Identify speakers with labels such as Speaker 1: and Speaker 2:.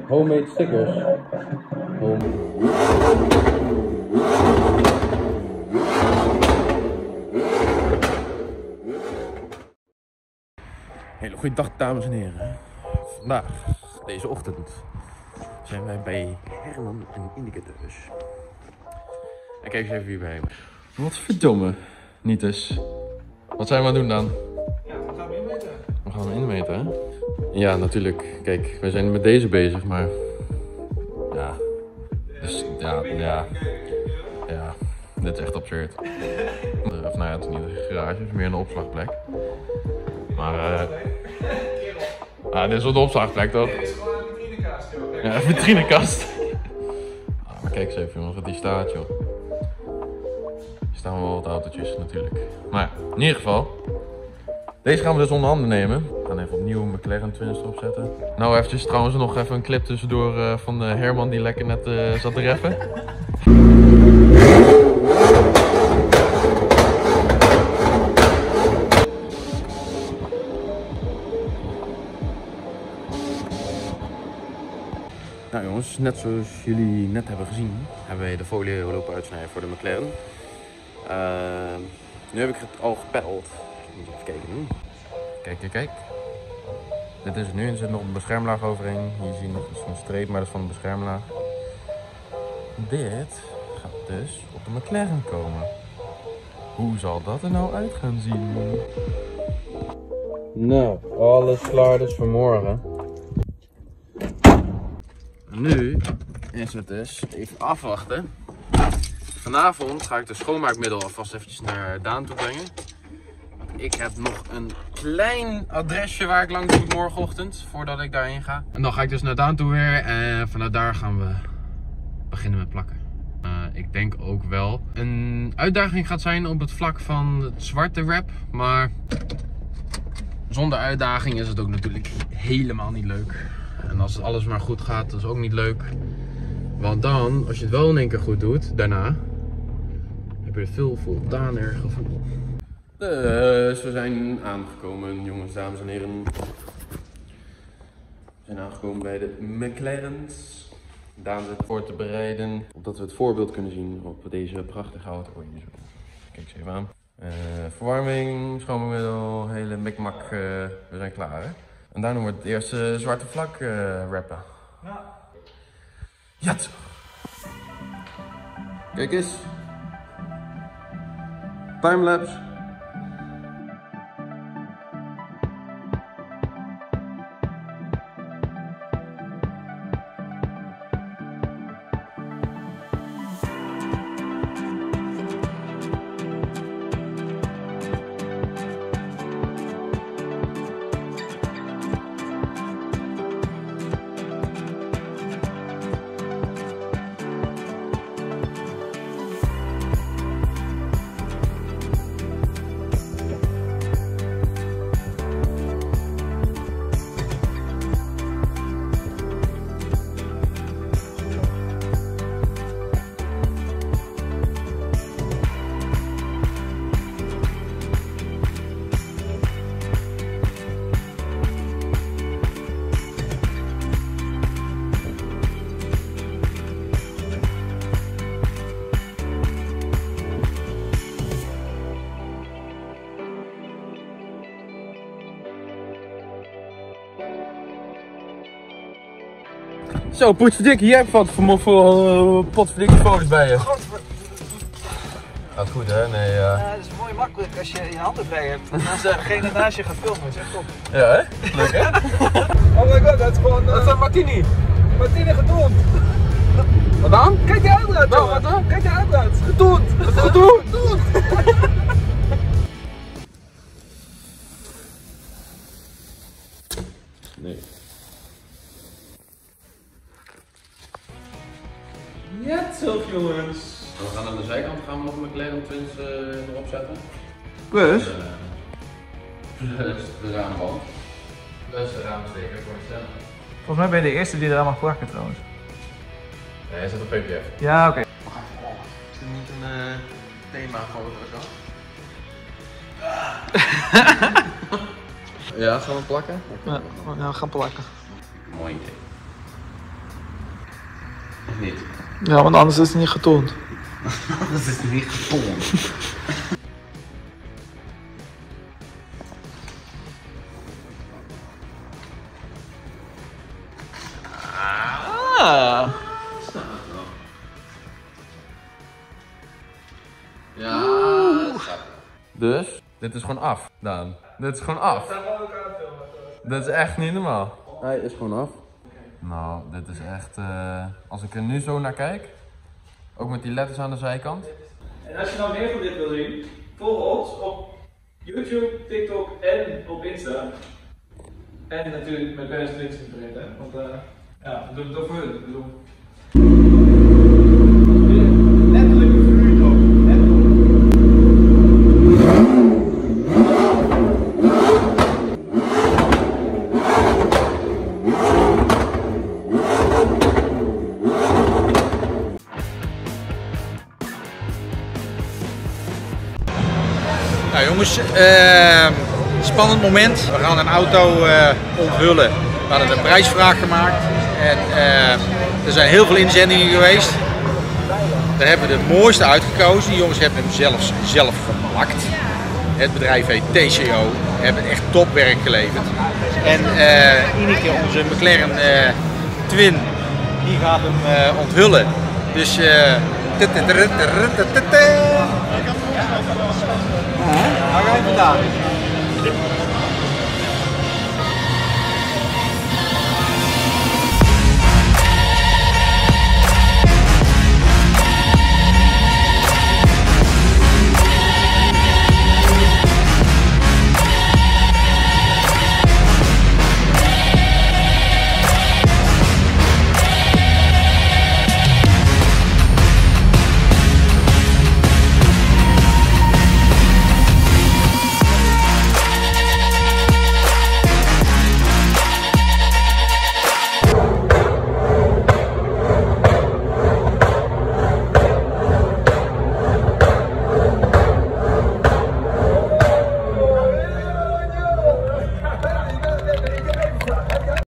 Speaker 1: Homemade stickers. Hele goede dag, dames en heren. Vandaag, deze ochtend, zijn wij bij Herman en Ineke thuis. En kijk eens even wie bij me. Wat verdomme, niet dus. Wat zijn we aan het doen dan?
Speaker 2: Ja, we gaan hem inmeten.
Speaker 1: We gaan hem inmeten, hè? Ja, natuurlijk. Kijk, we zijn met deze bezig, maar... Ja. Dus, ja. Dit is echt absurd. Of nou ja, het is niet een garage, het is meer een opslagplek. Maar dit is wel de opslagplek, toch?
Speaker 2: Dit is gewoon een vitrinekast, joh.
Speaker 1: Ja, een vitrinekast. Maar kijk eens even, jongens, wat die staat, joh. Hier staan wel wat autootjes, natuurlijk. Maar ja, in ieder geval. Deze gaan we dus onder handen nemen. We gaan even opnieuw een McLaren Twins erop zetten. Nou, eventjes trouwens nog even een clip tussendoor van Herman die lekker net zat te rappen. Nou jongens, net zoals jullie net hebben gezien, hebben wij de folie lopen uitsnijden voor de McLaren. Nu heb ik het al gepeld. Ik moet even kijken. Kijk. Dit is het nu. Er zit nog een beschermlaag overheen. Hier zie je nog zo'n streep, maar dat is van de beschermlaag. Dit gaat dus op de McLaren komen. Hoe zal dat er nou uit gaan zien? Nou, alles klaar dus voor morgen. Nu is het dus even afwachten. Vanavond ga ik de schoonmaakmiddel alvast eventjes naar Daan toe brengen. Ik heb nog een klein adresje waar ik langs moet morgenochtend, voordat ik daarheen ga. En dan ga ik dus naar Daan toe weer en vanuit daar gaan we beginnen met plakken. Ik denk ook wel een uitdaging gaat zijn op het vlak van het zwarte wrap, maar zonder uitdaging is het ook natuurlijk helemaal niet leuk. En als alles maar goed gaat, dat is ook niet leuk. Want dan, als je het wel in één keer goed doet, daarna heb je er veel voldaner gevoel. Dus we zijn aangekomen, jongens, dames en heren. We zijn aangekomen bij de McLaren's. Daan zit voor te bereiden, opdat we het voorbeeld kunnen zien op deze prachtige houten ooien. Kijk eens even aan. Verwarming, schoonmaakmiddel, hele mikmak, we zijn klaar, hè? En daarna wordt het eerste zwarte vlak rappen.
Speaker 2: Ja.
Speaker 1: Ja, toch. Kijk eens. Timelapse. Zo, poetsverdikke, jij hebt wat voor potverdikte foto's bij je. Gaat goed, hè? Nee,
Speaker 2: Ja, dat is mooi makkelijk als je je handen vrij hebt. En als degene naast je gaat filmen, is echt top.
Speaker 1: Ja, hè? Leuk, hè?
Speaker 2: Oh my god, dat is gewoon... dat is Martini. Martini getoond.
Speaker 1: Wat dan?
Speaker 2: Kijk die uitlaat,
Speaker 1: Nou,
Speaker 2: jongen.
Speaker 1: wat dan?
Speaker 2: Kijk die uitlaat. Getoond.
Speaker 1: Getoond. Nee.
Speaker 2: Ja, toch, jongens.
Speaker 1: We gaan aan de zijkant gaan we nog McLaren Twins erop zetten.
Speaker 2: Plus?
Speaker 1: Plus de raamband. Plus de raamsteker voor het stellen.
Speaker 2: Volgens mij ben je de eerste die eraan mag plakken trouwens.
Speaker 1: Nee, hij zit op PPF.
Speaker 2: Ja, oké.
Speaker 1: Is er niet een themafoto of zo? Ja, gaan we plakken?
Speaker 2: Ja, we gaan plakken.
Speaker 1: Mooi idee. of niet?
Speaker 2: Ja, want anders is het niet getoond.
Speaker 1: Dat is niet getoond.
Speaker 2: Ah.
Speaker 1: Ja. Dus, dit is gewoon af, Daan. Dit is gewoon af. Dit is echt niet normaal. Hij is gewoon af. Nou, dit is echt, als ik er nu zo naar kijk, ook met die letters aan de zijkant.
Speaker 2: En als je nou meer van dit wil zien, volg ons op YouTube, TikTok en op Insta. En natuurlijk met best links niet vergeten, want ja, we doen het ook voor hun. Letterlijk een vuur ook.
Speaker 3: Nou jongens, spannend moment. We gaan een auto onthullen. We hadden een prijsvraag gemaakt en er zijn heel veel inzendingen geweest. Daar hebben we de mooiste uitgekozen. Die jongens hebben hem zelf gemaakt. Het bedrijf heet TCO, hebben echt topwerk geleverd. En Ineke, onze McLaren Twin, die gaat hem onthullen. Dus waar ga je vandaan?